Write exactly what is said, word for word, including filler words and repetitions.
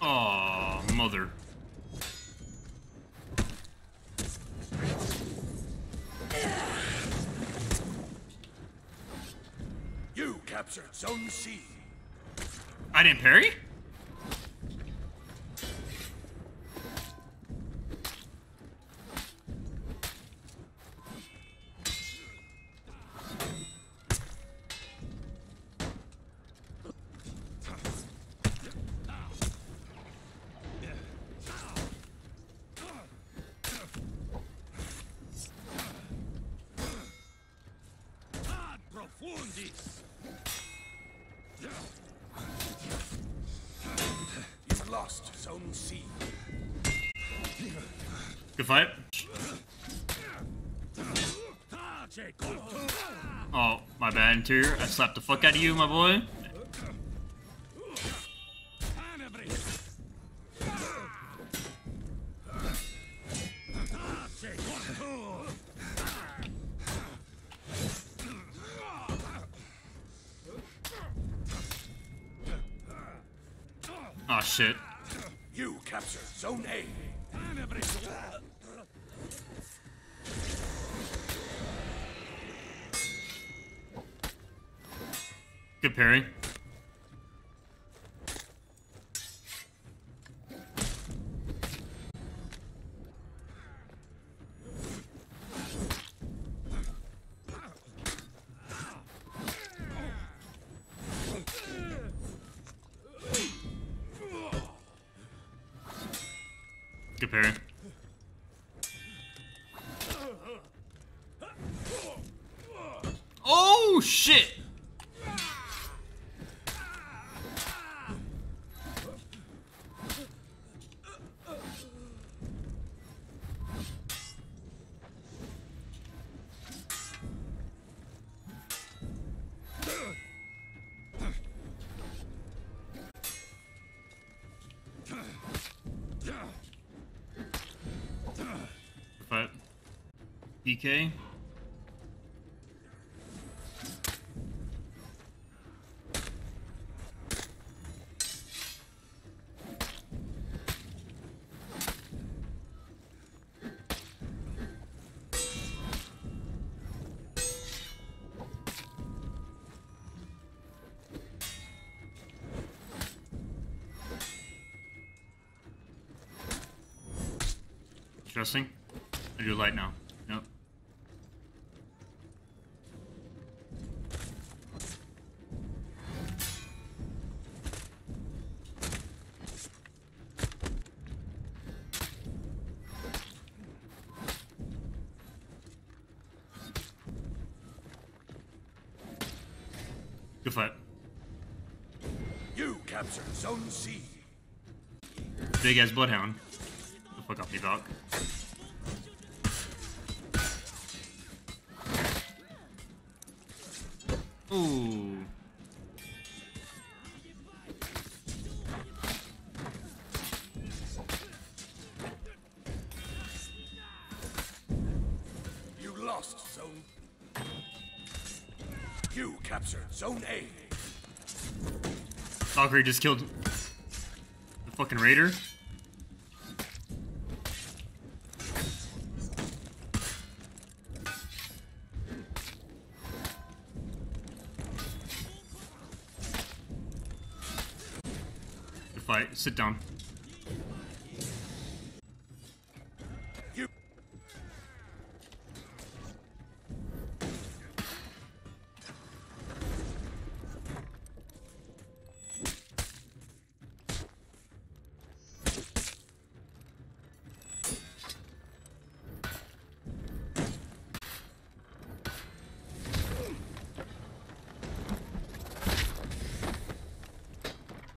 Oh, mother. You captured Zone C. I didn't parry? You've lost Zone C. Good fight. Oh, my bad, Interior. I slapped the fuck out of you, my boy. Oh shit. You captured Zone A. Good parry. Good parry. Oh shit! But E K. Interesting. I do light now. Nope. Good fight. You captured Zone C. Big ass bloodhound. The fuck off me, Doc. Ooh. You lost Zone. You captured Zone A. Valkyrie just killed the fucking raider. Good fight. Sit down.